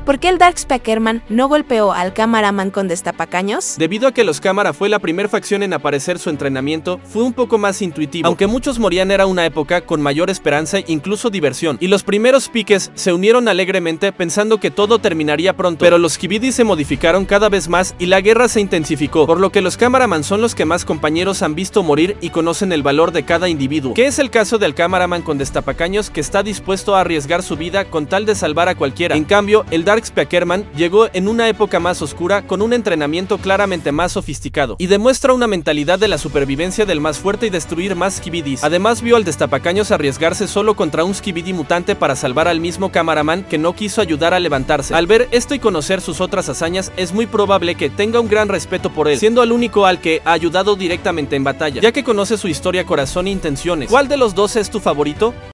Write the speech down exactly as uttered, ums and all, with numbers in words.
¿Por qué el Darkspacerman no golpeó al Cameraman con destapacaños? Debido a que los Cámara fue la primer facción en aparecer, su entrenamiento fue un poco más intuitivo. Aunque muchos morían, era una época con mayor esperanza e incluso diversión, y los primeros piques se unieron alegremente pensando que todo terminaría pronto, pero los Skibidi se modificaron cada vez más y la guerra se intensificó, por lo que los Cameraman son los que más compañeros han visto morir y conocen el valor de cada individuo, que es el caso del Cameraman con destapacaños, que está dispuesto a arriesgar su vida con tal de salvar a cualquiera. En cambio, el Darkspacerman llegó en una época más oscura, con un entrenamiento claramente más sofisticado, y demuestra una mentalidad de la supervivencia del más fuerte y destruir más Skibidis. Además, vio al destapacaños arriesgarse solo contra un Skibidi mutante para salvar al mismo Cameraman, que no quiso ayudar a levantarse. Al ver esto y conocer sus otras hazañas, es muy probable que tenga un gran respeto por él, siendo el único al que ha ayudado directamente en batalla, ya que conoce su historia, corazón e intenciones. ¿Cuál de los dos es tu favorito?